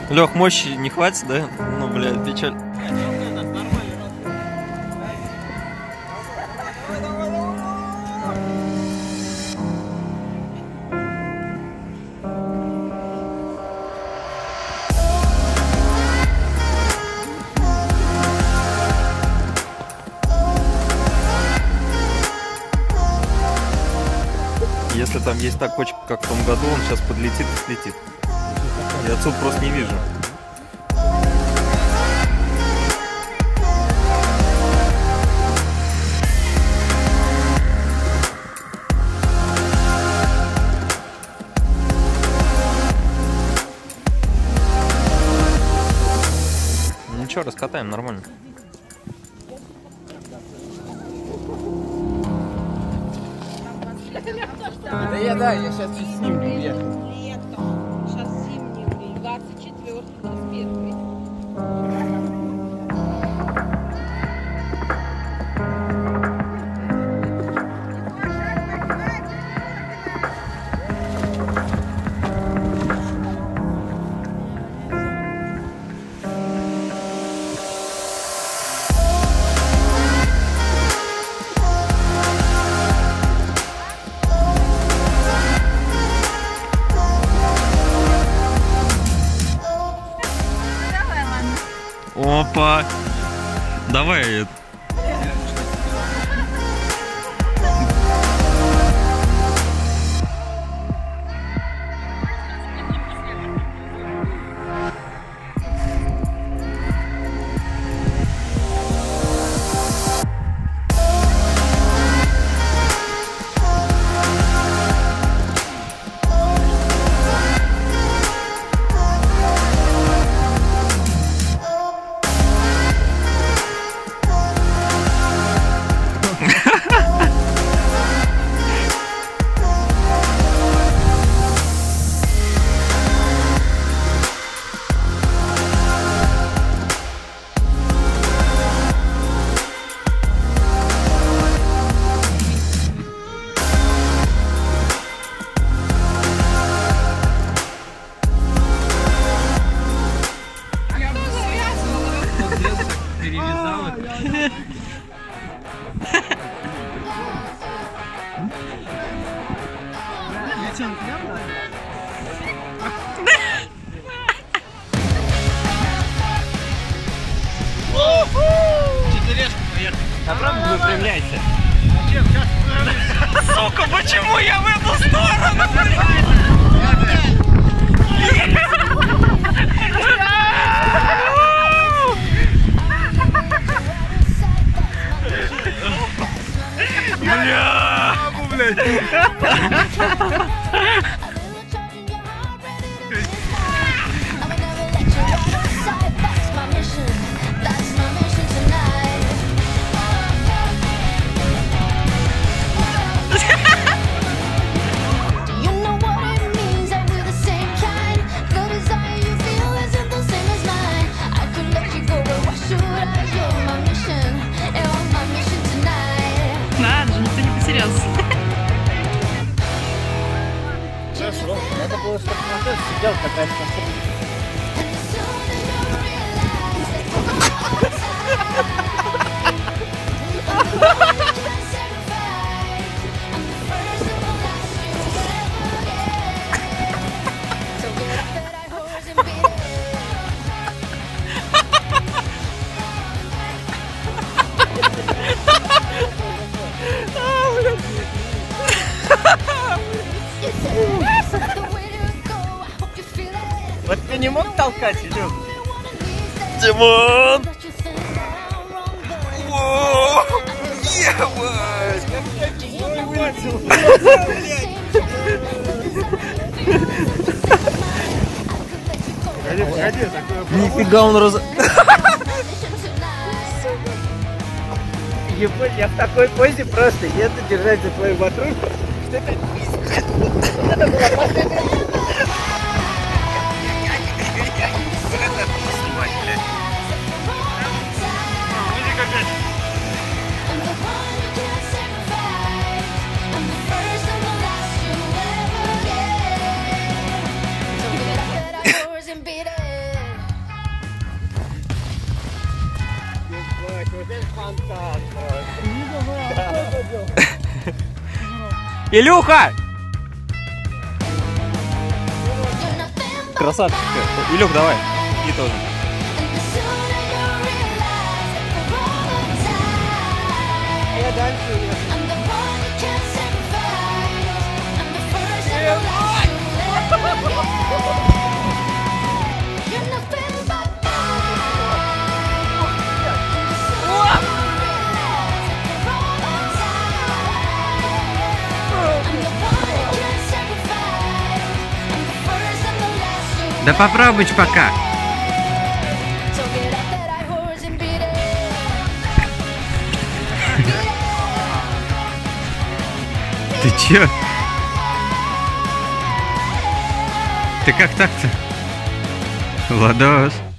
Лех, мощи не хватит, да? Ну, блядь, печаль. Если там есть та кочка, как в том году, он сейчас подлетит и слетит. Я отсюда просто не вижу. Ничего, раскатаем нормально. Да, я сейчас чуть снимку уехал. Летом. Сейчас зимний, 24-й, 21-й. Опа! Давай. Направо выпрямляйся. Сука, почему я в эту сторону? Надо, никто не потерялся. Надо было, чтобы мотор сидел какая-то. Вот ты не мог толкать, Илюх? Димон! О, ебать! Погоди, Нифига он раз... Ебать, я в такой позе просто еду держать за твою ватрушку. Что это? Это была последняя. And beat it. девочки, вот это фонтан просто. Илюха! Красавчик. Илюх, давай. И тоже. Я дальше уеду. Да попробуй пока. Ты чё? Ты как так-то? Владос.